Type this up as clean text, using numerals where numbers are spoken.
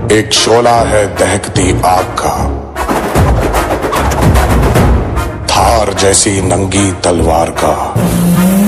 एक शोला है दहकती आग का, थार जैसी नंगी तलवार का।